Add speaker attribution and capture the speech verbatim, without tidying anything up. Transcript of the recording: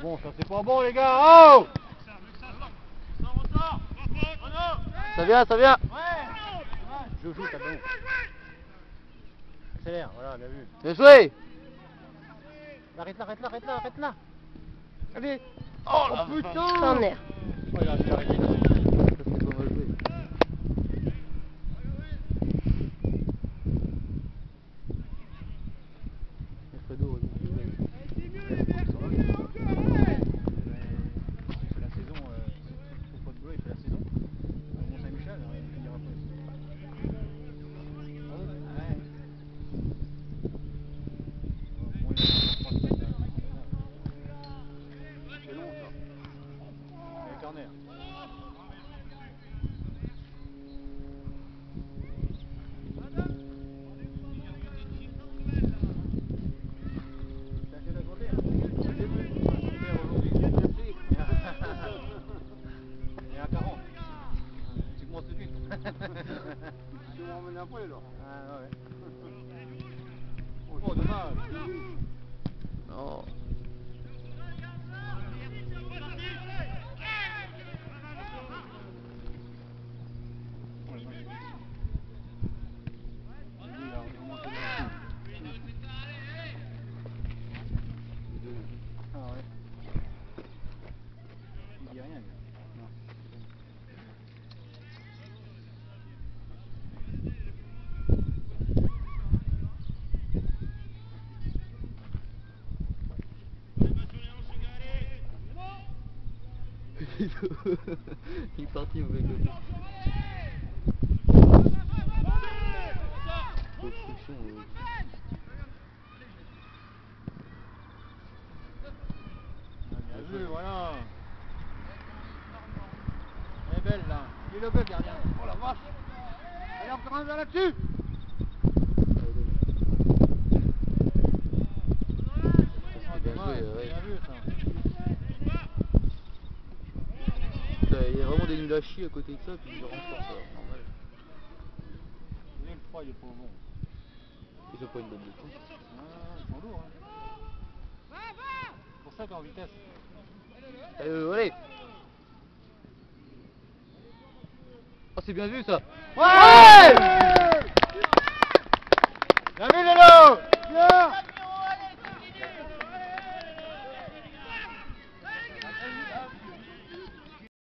Speaker 1: bon, ça c'est pas bon les gars. Oh! Ça vient, ça vient. Joue, joue, t'as bon. Accélère, voilà, bien vu. Bien joué. Arrête là, arrête là, arrête là, arrête là. Allez. Oh, oh putain.
Speaker 2: J'en ai.
Speaker 1: Oh, il a dû arrêter là. Ça c'est pas mal joué. Alfredo, tu m'emmènes un peu alors. Ah ouais. Oh dommage. Non. Ah ouais. Il dit rien. Non. Il est parti au mec. Construction. Bien vu, voilà. Elle est belle là. Il est le bel gardien. Oh la vache. Allez encore un là-dessus. Bien vu ça. Il y a vraiment des lignes d'achis à côté de ça, puis je rentre sur ça, normal. Le froid il est pas bon. Ils ont pas une bonne défense. Ah, ils sont lourds hein. C'est pour ça qu'en vitesse. Allez, allez. Oh c'est bien vu ça. Ouais, ouais.